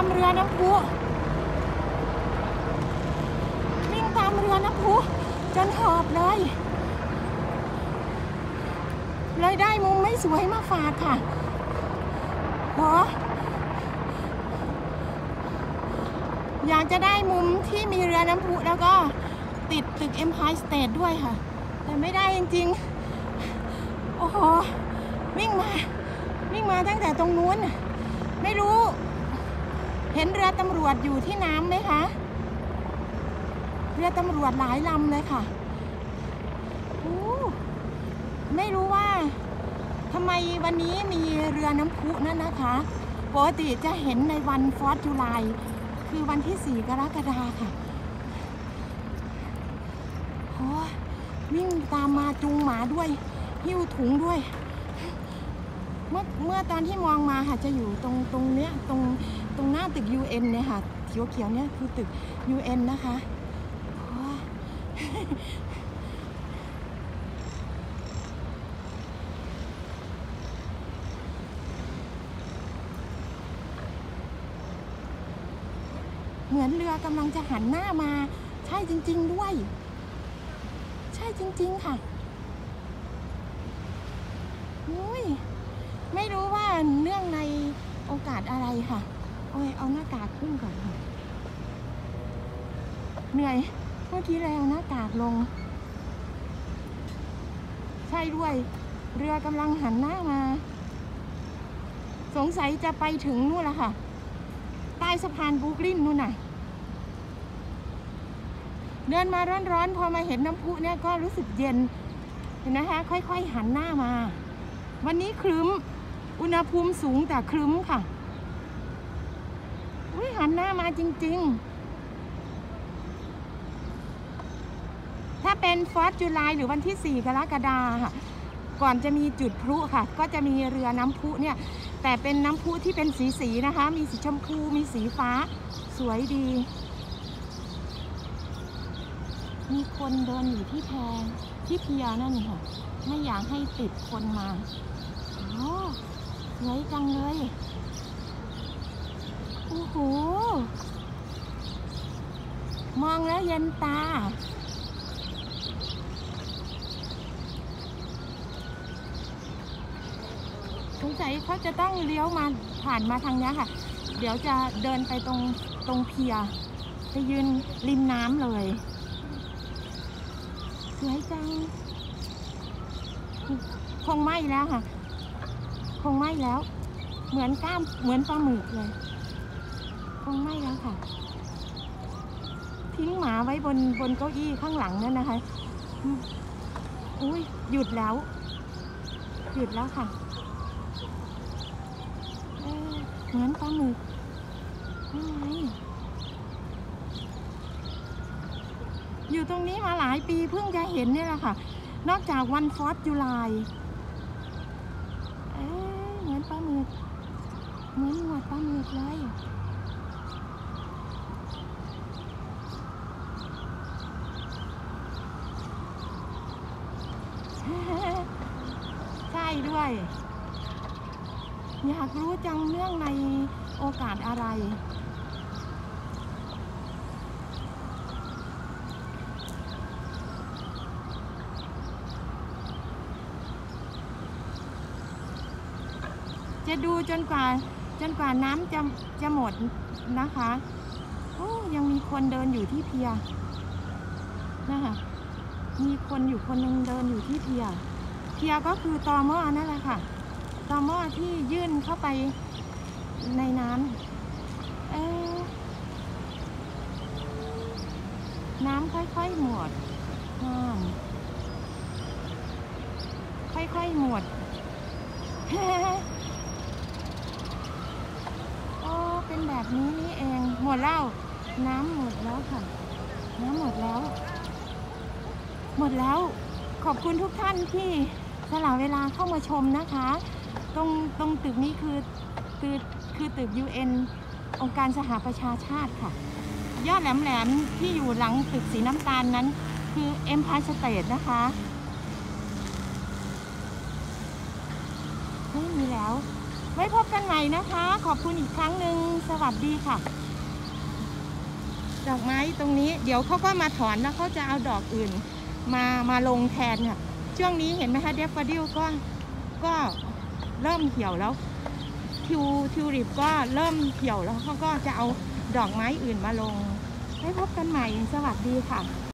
เรือน้ำพุวิ่งตามเรือน้ำพุจนหอบเลยได้มุมไม่สวยมาฝากค่ะโหอยากจะได้มุมที่มีเรือน้ำพุแล้วก็ติดตึก Empire State ด้วยค่ะแต่ไม่ได้จริงๆโอ้โหวิ่งมาตั้งแต่ตรงนู้นไม่รู้เห็นเรือตำรวจอยู่ที่น้ำไหมคะเรือตำรวจหลายลำเลยค่ะไม่รู้ว่าทำไมวันนี้มีเรือน้ำพุนั่นนะคะปกติจะเห็นในวัน4th of Julyคือวันที่4 กรกฎาคมค่ะโอ้วิ่งตามมาจูงหมาด้วยหิ้วถุงด้วยเมื่อตอนที่มองมาค่ะจะอยู่ตรงเนี้ยตรงหน้าตึก UN เนี่ยค่ะเขียวๆเนี่ยคือตึก UN นะคะเหมือนเรือกำลังจะหันหน้ามาใช่จริงๆด้วยใช่จริงๆค่ะไม่รู้ว่าเนื่องในโอกาสอะไรค่ะเอาหน้ากากขึ้นก่อนค่ะเหนื่อยเมื่อกี้เลยเอาหน้ากากลงใช่ด้วยเรือกำลังหันหน้ามาสงสัยจะไปถึงนู่นละค่ะใต้สะพานบรูคลินนู่นน่ะเดินมาร้อนๆพอมาเห็นน้ำพุเนี่ยก็รู้สึกเย็นเห็นนะคะค่อยๆหันหน้ามาวันนี้ครึ้มอุณหภูมิสูงแต่ครึ้มค่ะหันหน้ามาจริงๆถ้าเป็น4th of Julyหรือวันที่4 กรกฎาคมค่ะก่อนจะมีจุดพลุค่ะก็จะมีเรือน้ำพุเนี่ยแต่เป็นน้ำพุที่เป็นสีนะคะมีสีชมพูมีสีฟ้าสวยดีมีคนเดินอยู่ที่แพที่เพียนั่นค่ะไม่อยากให้ติดคนมาสวยจังเลยโอ้โหมองแล้วเย็นตาสงสัยเขาจะต้องเลี้ยวมาผ่านมาทางนี้ค่ะเดี๋ยวจะเดินไปตรงเพียไปยืนริมน้ำเลยสวยจังคงไม่แล้วค่ะคงไม่แล้วเหมือนปลาหมึกเลยคงไม่แล้วค่ะทิ้งหมาไว้บนเก้าอี้ข้างหลังนั่นนะคะหยุดแล้วค่ะเหมือนปลาหมึกอยู่ตรงนี้มาหลายปีเพิ่งจะเห็นเนี่ยแหละค่ะนอกจากวัน4th of Julyเหมือนปลาหมึกเหมือนหนวดปลาหมึกเลยใช่ด้วยอยากรู้จังเรื่องในโอกาสอะไรจะดูจนกว่าน้ำจะหมดนะคะยังมีคนเดินอยู่ที่เพียนะคะมีคนอยู่คนนึงเดินอยู่ที่เพียก็คือตม.นั่นแหละค่ะตม.ที่ยื่นเข้าไปในน้ำน้ำค่อยๆหมดค่อยๆหมดเป็นแบบนี้นี่เองหมดแล้วน้ำหมดแล้วค่ะน้ำหมดแล้วขอบคุณทุกท่านที่สละเวลาเข้ามาชมนะคะตรงตึกนี้คือตึก UN องค์การสหประชาชาติค่ะยอดแหลมที่อยู่หลังตึกสีน้ำตาลนั้นคือ Empire State นะคะไม่มีแล้วไว้พบกันใหม่นะคะ ขอบคุณอีกครั้งหนึ่งสวัสดีค่ะดอกไม้ตรงนี้เดี๋ยวเขาก็มาถอนแล้วเขาจะเอาดอกอื่นมาลงแทนค่ะช่วงนี้เห็นไหมคะเดฟฟาดิลก็เริ่มเหี่ยวแล้วทิวลิปก็เริ่มเหี่ยวแล้วเขาก็จะเอาดอกไม้อื่นมาลงไว้พบกันใหม่สวัสดีค่ะ